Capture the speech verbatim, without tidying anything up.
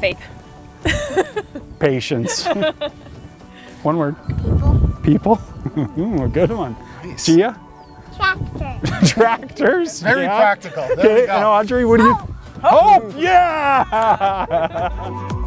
Faith. Patience. One word. People. People. A good one. Nice. Gia? Tractor. Tractors. Very yeah. practical. There Okay, we go. and Audrey, what do you? Hope. Yeah.